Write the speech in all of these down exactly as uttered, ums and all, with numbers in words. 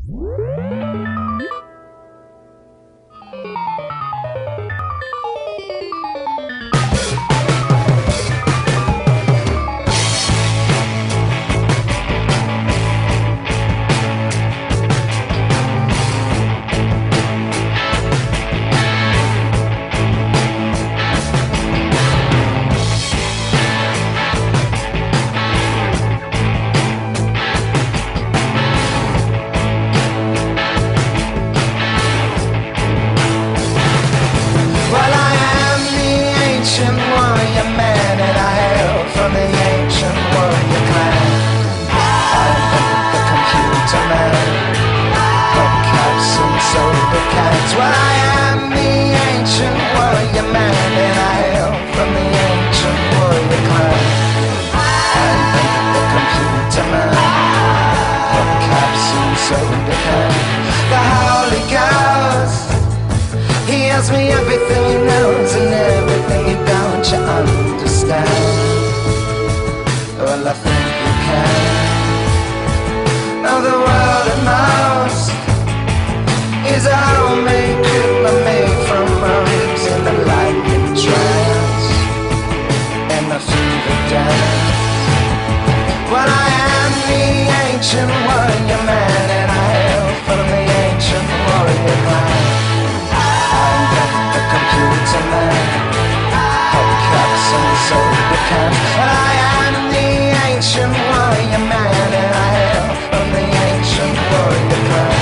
Well, I am the ancient warrior man, and I hail from the ancient warrior clan. I invented the computer man, from caps and soda cans. The Holy Ghost, he asks me everything he knows and everything he don't you understand. Well, I think you can. Now the world at most is a homemade crib I made from my ribs in the lightning trance and the fever dance. Well, I am the ancient warrior man, and I hail from the ancient warrior clan. I invented the computer man, hubcaps and soda cans. And I am the ancient warrior man, and I hail from the ancient warrior clan.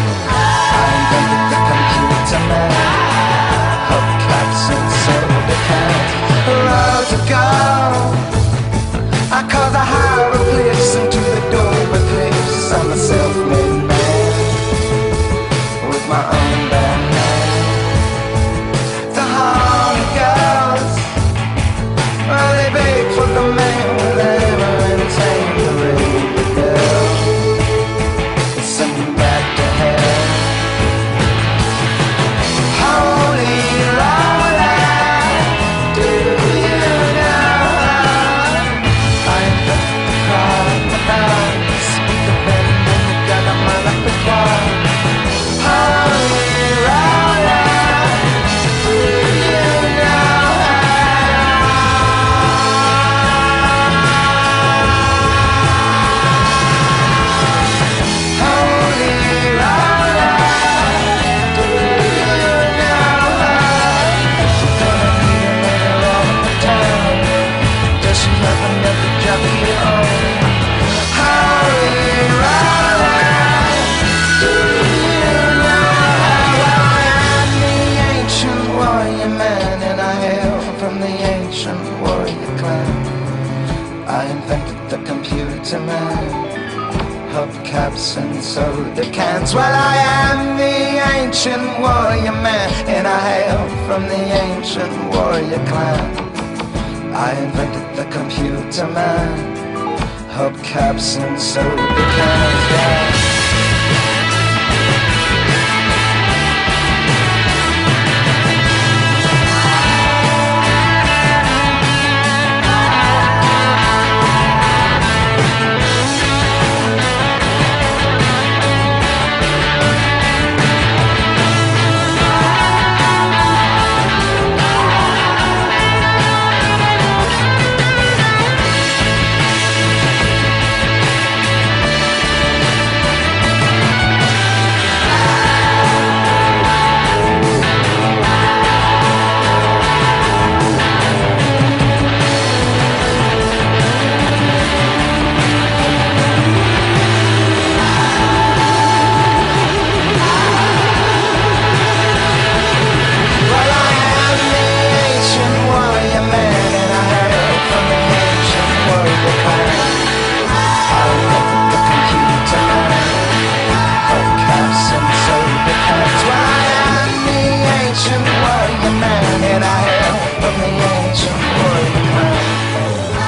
Man, hubcaps and soda cans. Road to go, I call the hieroglyphs into the doorway cliffs. I'm a self-made man with my own band name. The Holy Ghost, well, they beg for the man with ever entertain the radio girl. Send me back to hell. I invented the computer man, hubcaps and soda cans. Well, I am the ancient warrior man, and I hail from the ancient warrior clan. I invented the computer man, hubcaps and soda cans. Yeah.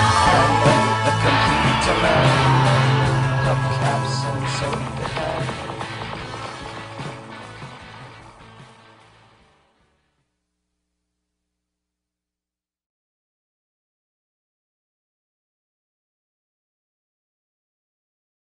Hubcaps and soda cans.